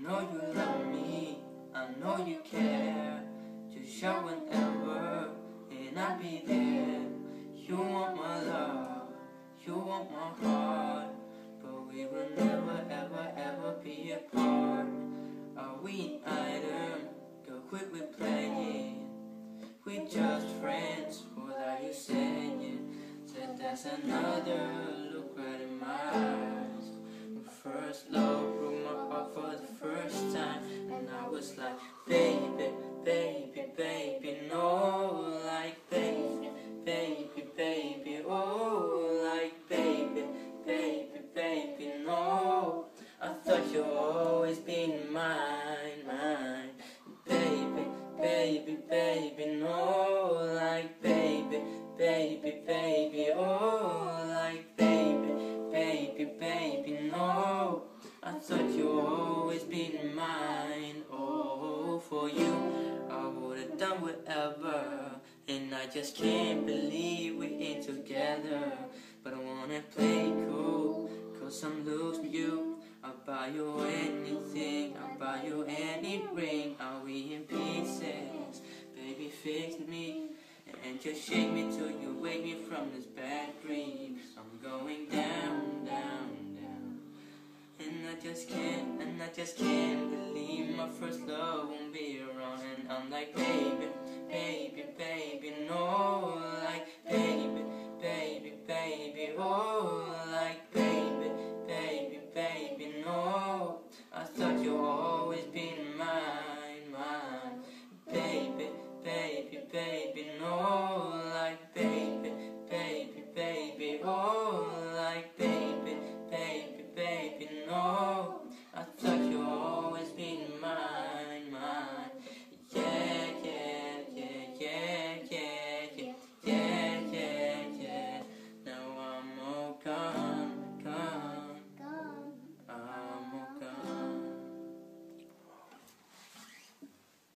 know you love me, I know you care. Just shout whenever, and I'll be there. You want my love, you want my heart, but we will never ever ever be apart. Are we an item? Go quit with playing. We just friends, what are you saying? Said that's another, look right in my eyes. First love broke my heart for the first time, and I was like, baby, baby, baby, no. Like baby, baby, baby, oh. Like baby, baby, baby, no. I thought you'd always be mine, mine. Baby, baby, baby, no. Like baby, baby, baby, oh. Like baby, baby, baby, no. I thought you'd always be mine. Oh, for you I would've done whatever, and I just can't believe we ain't together. But I wanna play cool, cause I'm losing you. I'll buy you anything, I'll buy you any ring. Are we in pieces? Baby, fix me, and just shake me till you wake me from this bad dream. I'm going down, down, down, and I just can't believe my first love won't be around. And I'm like, baby, baby, baby, no. Like baby, baby, baby, oh.